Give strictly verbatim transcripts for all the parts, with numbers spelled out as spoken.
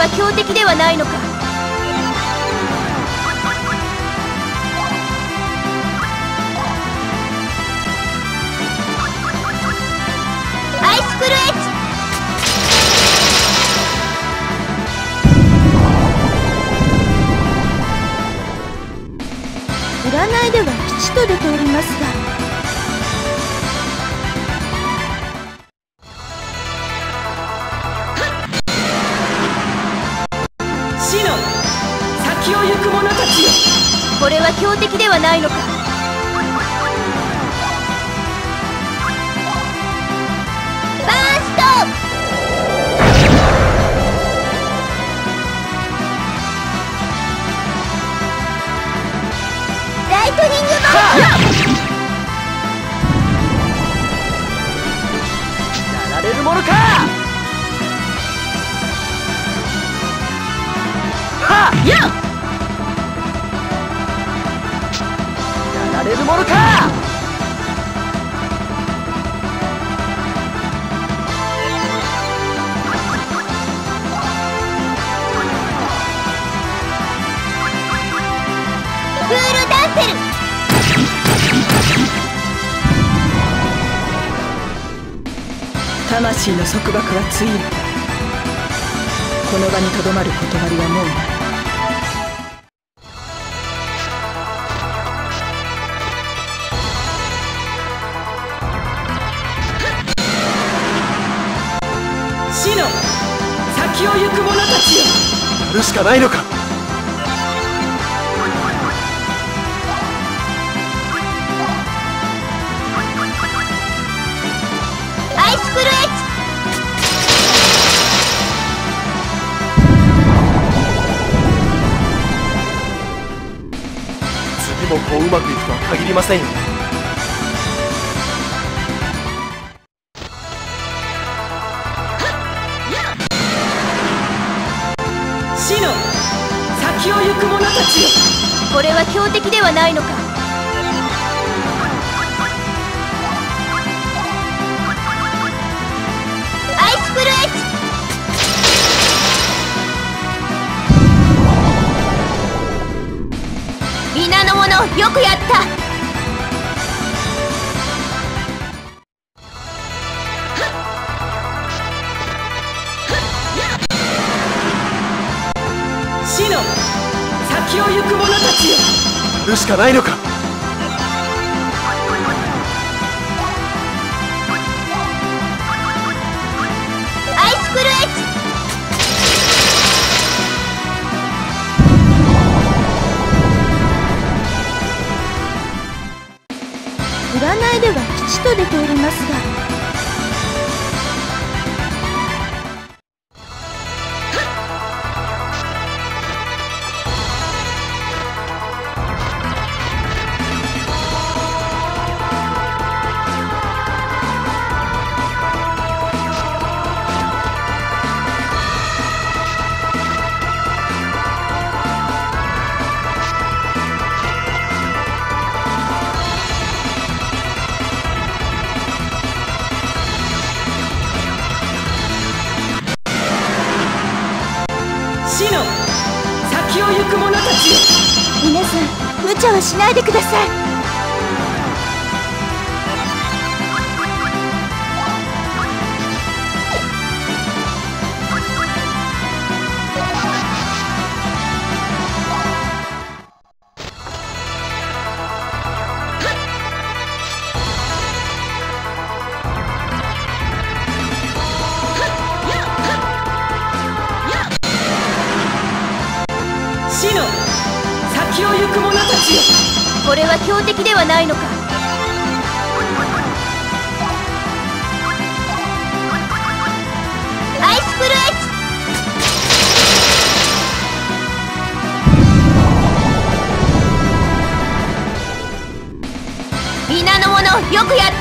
は強敵ではないのか。アイスクルエッジ。占いでは吉と出ておりますが、 死の先を行く者たちよ。 これは強敵ではないのか。バースト。ライトニングボール。 やられるものか。はっやっやられるものか。 クールダンセル。 魂の束縛はついえた。この場にとどまる断りはもうない。死の先を行く者たちよ。 やるしかないのか。 アイスクルエッジ。 次もこううまくいくとは限りませんよね。 死の先を行く者たちよ。 これは強敵ではないのか。アイスクルエッジ。皆の者よくやった。 死の先を行く者たちよ。 やるしかないのか。 アイスクルエッジ。占いでは吉と出ておりますが、 死の先を行く者たちよ。 皆さん無茶はしないでください。 死の先を行く者たちよ。 これは強敵ではないのか。アイスクルエッジ。皆の者よくやった。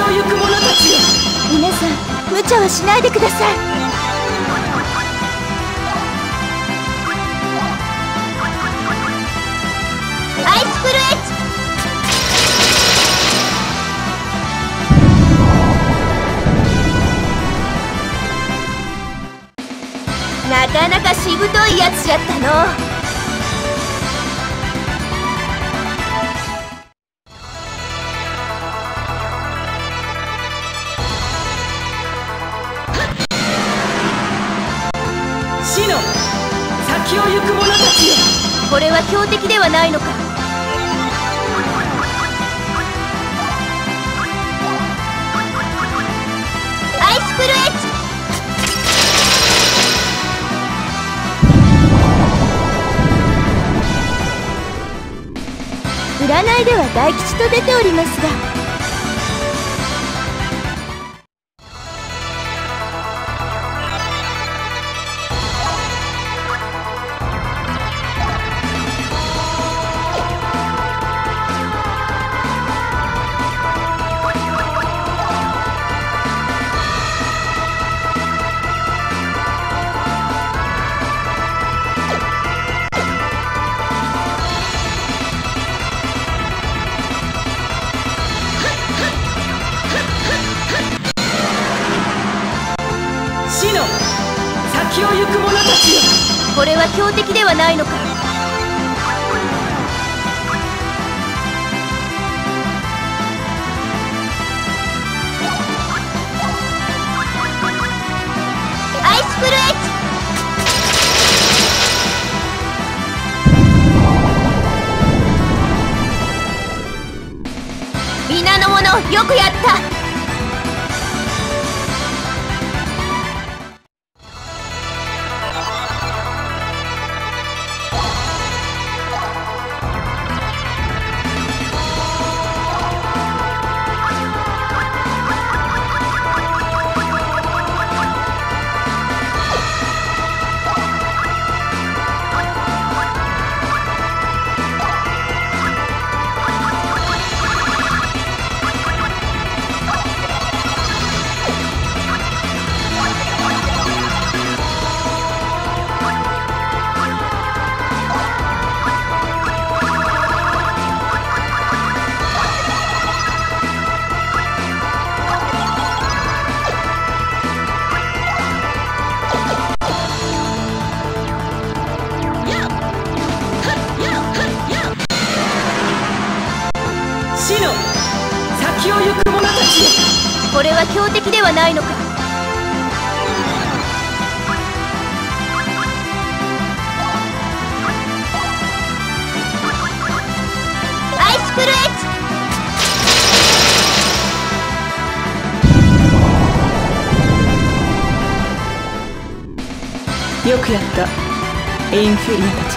を行く者たちよ。 皆さん無茶はしないでください。アイスフルエッジ。なかなかしぶといやつじゃったの。 死の先を行く者たちよ。 これは強敵ではないのか。アイスフルエッジ。占いでは大吉と出ておりますが。 死の先を行く者たちよ。 これは強敵ではないのか。アイスフルエッジ。皆の者よくやった。 死の先を行く者たちよ。 これは強敵ではないのか。アイスフルエッジ。よくやったインフェリアたち。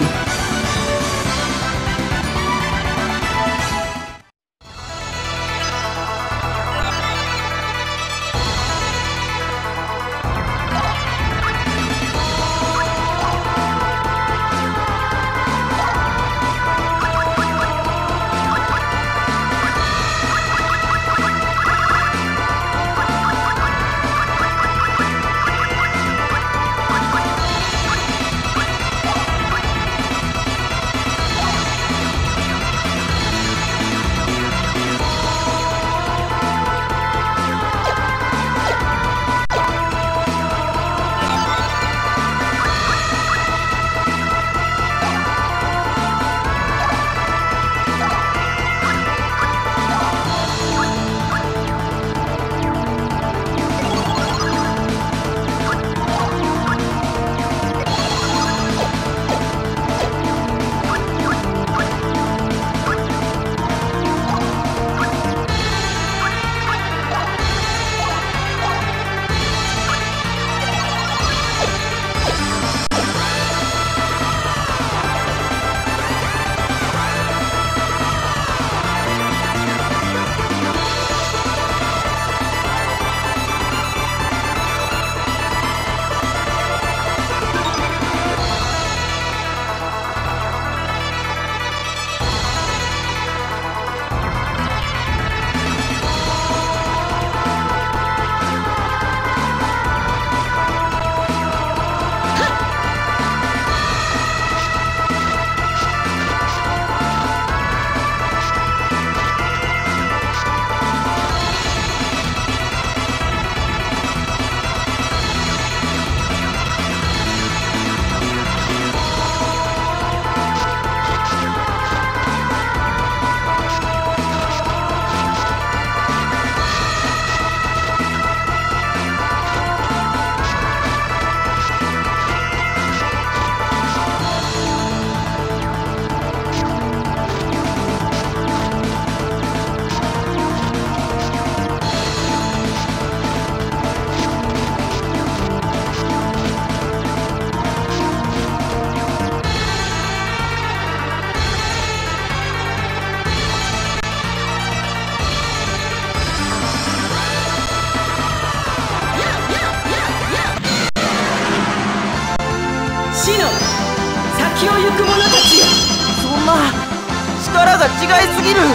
違いすぎる。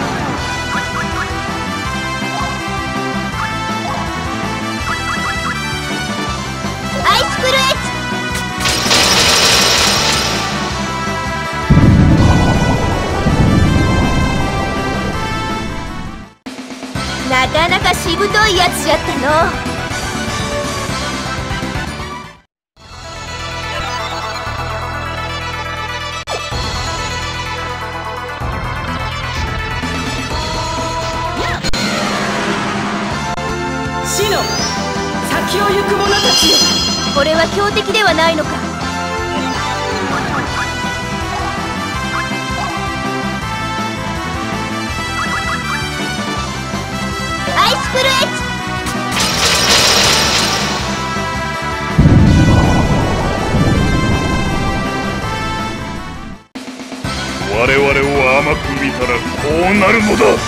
アイスクルエッジ。なかなかしぶといやつじゃったの。 死の先を行く者たちよ。 これは強敵ではないのか。アイスクルエッジ。 我々を甘く見たらこうなるのだ。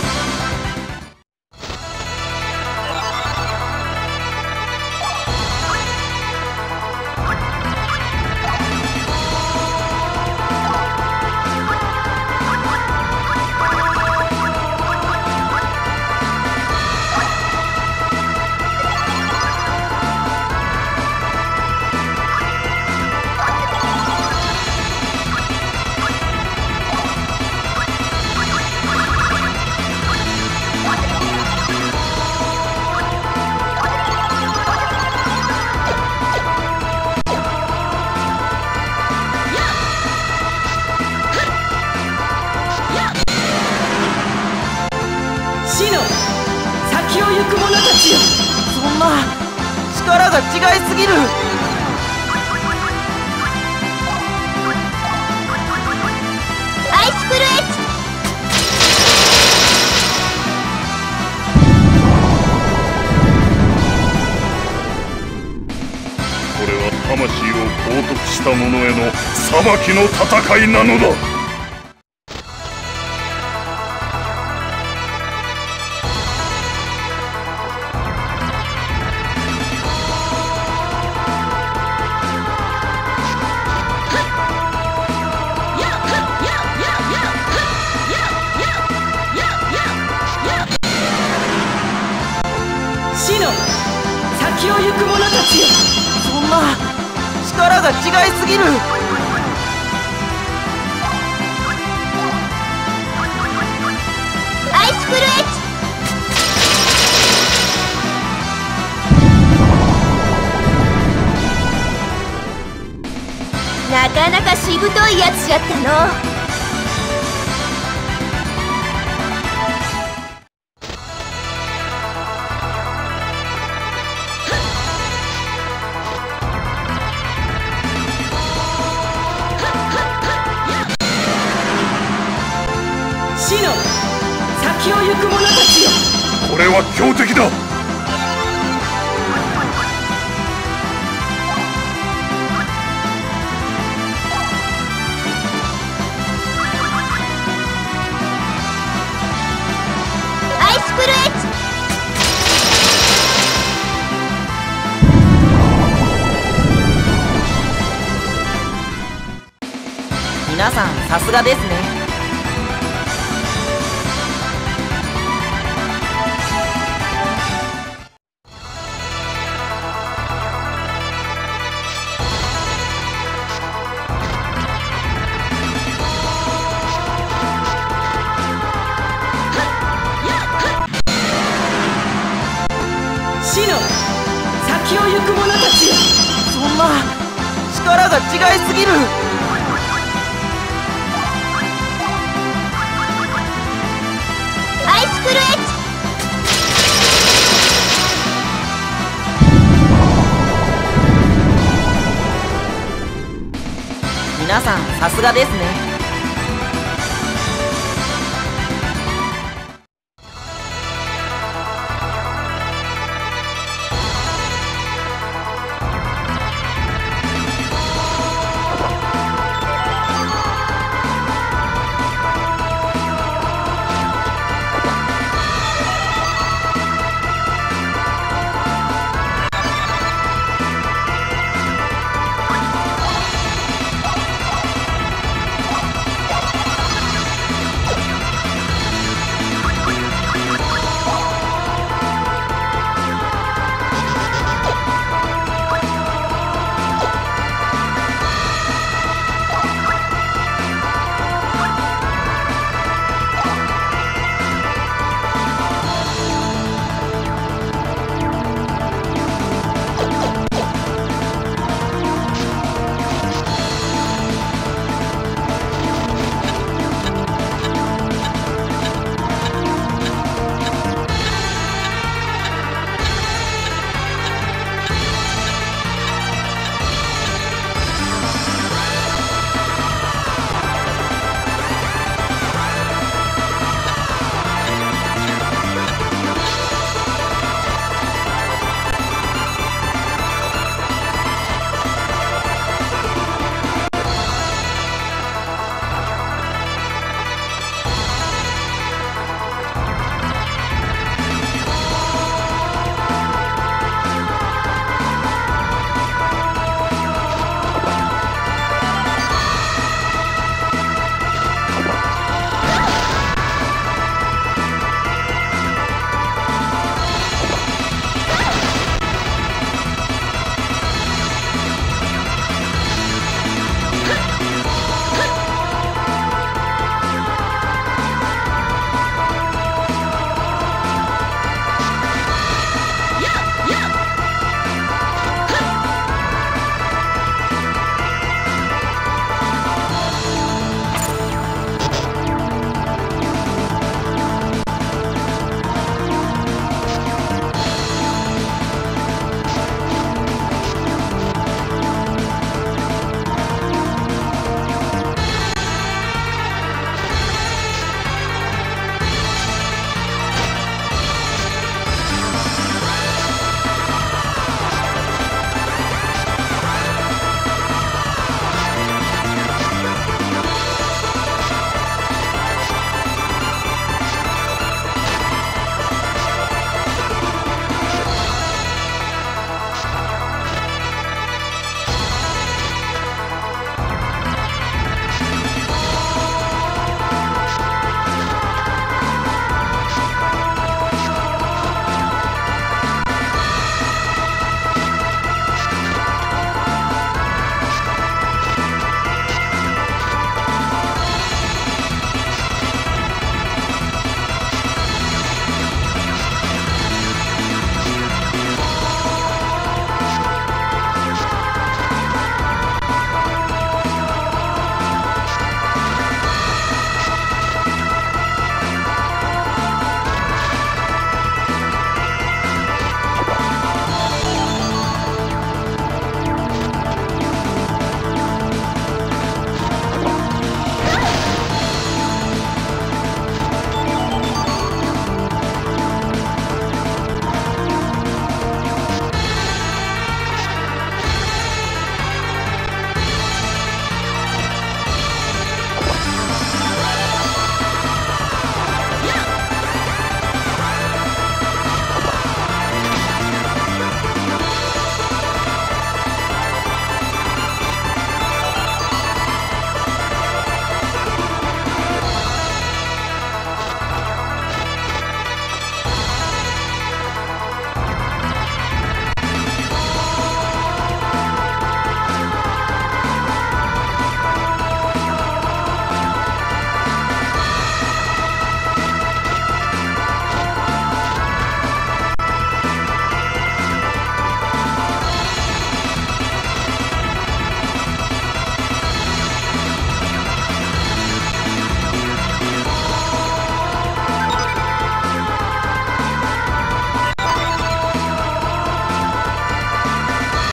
死の先を行く者たちよ。 そんな力が違いすぎる。 アイスクルエッジ。 これは魂を冒涜した者への裁きの戦いなのだ。 死の先を行く者たちよ。 そんな力が違いすぎる。 アイスクルエッジ。なかなかしぶといやつじゃったの。 死の先を行く者たちよ。 これは強敵だ。 アイスクルエッジ。 皆さんさすがですね。 死の先を行く者たちよ。 そんな力が違いすぎる。 アイスクルエッジ。 皆さんさすがですね。